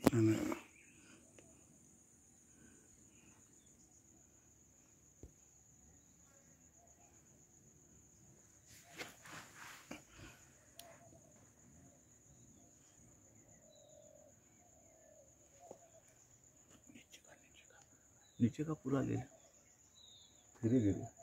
है ना। नीचे का पूरा ले, धीरे धीरे।